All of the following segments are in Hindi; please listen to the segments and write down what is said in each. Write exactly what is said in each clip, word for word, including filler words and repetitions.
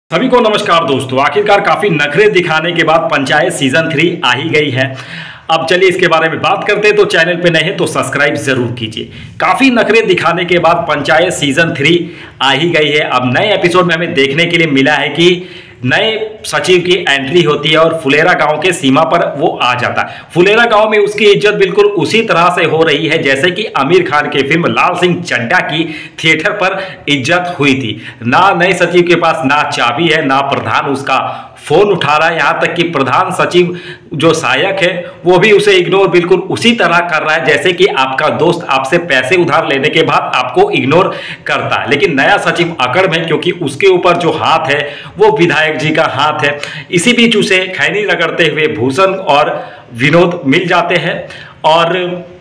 सभी को नमस्कार दोस्तों। आखिरकार काफी नखरे दिखाने के बाद पंचायत सीजन थ्री आ ही गई है। अब चलिए इसके बारे में बात करते हैं। तो चैनल पे नए हैं तो सब्सक्राइब जरूर कीजिए। काफी नखरे दिखाने के बाद पंचायत सीजन थ्री आ ही गई है। अब नए एपिसोड में हमें देखने के लिए मिला है कि नए सचिव की एंट्री होती है और फुलेरा गांव के सीमा पर वो आ जाता है। फुलेरा गांव में उसकी इज्जत बिल्कुल उसी तरह से हो रही है जैसे कि आमिर खान की फिल्म लाल सिंह चड्ढा की थिएटर पर इज्जत हुई थी। ना नए सचिव के पास ना चाबी है, ना प्रधान उसका फोन उठा रहा है। यहां तक कि प्रधान सचिव जो सहायक है वो भी उसे इग्नोर बिल्कुल उसी तरह कर रहा है जैसे कि आपका दोस्त आपसे पैसे उधार लेने के बाद आपको इग्नोर करता है। लेकिन नया सचिव अकड़ में, क्योंकि उसके ऊपर जो हाथ है वो विधायक जी का हाथ है। इसी बीच उसे खैनी रगड़ते हुए भूषण और विनोद मिल जाते हैं और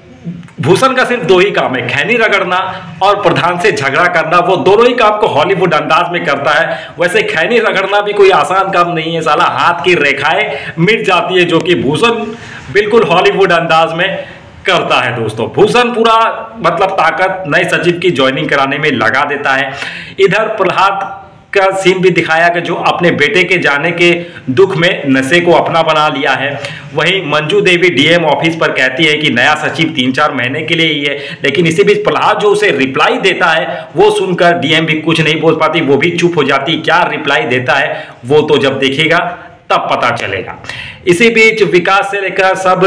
भूषण का सिर्फ दो ही काम है, खैनी रगड़ना और प्रधान से झगड़ा करना। वो दोनों ही काम को हॉलीवुड अंदाज में करता है। वैसे खैनी रगड़ना भी कोई आसान काम नहीं है, साला हाथ की रेखाएं मिट जाती है, जो कि भूषण बिल्कुल हॉलीवुड अंदाज में करता है। दोस्तों भूषण पूरा मतलब ताकत नए सचिव की ज्वाइनिंग कराने में लगा देता है। इधर प्रहलाद का सीन भी दिखाया कि जो अपने बेटे के जाने के दुख में नशे को अपना बना लिया है। वहीं मंजू देवी डीएम ऑफिस पर कहती है कि नया सचिव तीन चार महीने के लिए ही है, लेकिन इसी बीच प्रहलाद जो उसे रिप्लाई देता है वो सुनकर डीएम भी कुछ नहीं बोल पाती, वो भी चुप हो जाती। क्या रिप्लाई देता है वो तो जब देखेगा तब पता चलेगा। इसी बीच विकास से लेकर सब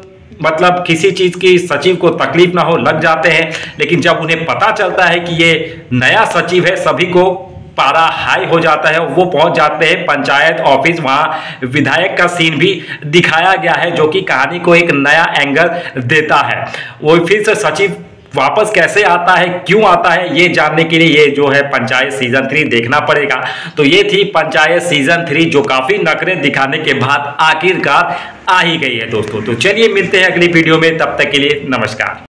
मतलब किसी चीज की सचिव को तकलीफ ना हो लग जाते हैं, लेकिन जब उन्हें पता चलता है कि ये नया सचिव है सभी को पारा हाई हो जाता है। वो पहुंच जाते हैं पंचायत ऑफिस। वहां विधायक का सीन भी दिखाया गया है जो कि कहानी को एक नया एंगल देता है। वो फिर से सचिव वापस कैसे आता है, क्यों आता है, ये जानने के लिए ये जो है पंचायत सीजन थ्री देखना पड़ेगा। तो ये थी पंचायत सीजन थ्री जो काफी नखरे दिखाने के बाद आखिरकार आ ही गई है दोस्तों। तो चलिए मिलते हैं अगली वीडियो में, तब तक के लिए नमस्कार।